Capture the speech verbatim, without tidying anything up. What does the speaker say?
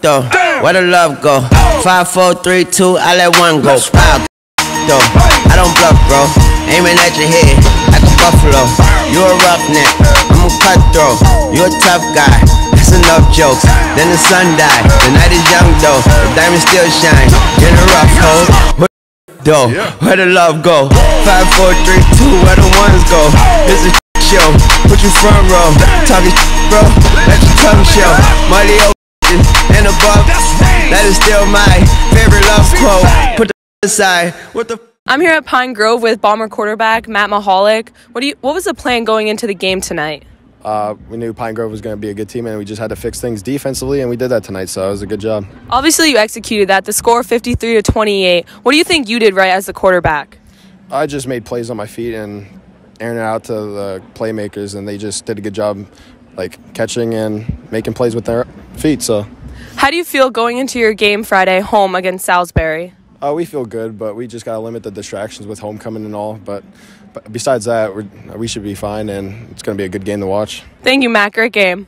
though. Where the love go? Five, four, three, two, I let one go. Wow, though. I don't bluff, bro. Aiming at your head like a buffalo. You a roughneck, I'm a cutthroat. You a tough guy. That's enough jokes. Then the sun died. The night is young though. The diamonds still shine. In a rough hole. Where though? Where the love go? Five, four, three, two. Where the ones go? This is show. Put you front row. Talking bro. Let your tongue show. Money and above. That is still my favorite love quote. Put the aside. What the? I'm here at Pine Grove with Bomber quarterback Matt Mahalik. What do you? What was the plan going into the game tonight? Uh, we knew Pine Grove was going to be a good team, and we just had to fix things defensively, and we did that tonight, so it was a good job. Obviously, you executed that. The score fifty-three to twenty-eight. What do you think you did right as the quarterback? I just made plays on my feet and airing it out to the playmakers, and they just did a good job, like catching and making plays with their feet. So, how do you feel going into your game Friday home against Salisbury? Uh, we feel good, but we just got to limit the distractions with homecoming and all. But, but besides that, we're, we should be fine, and it's going to be a good game to watch. Thank you, Matt. Great game.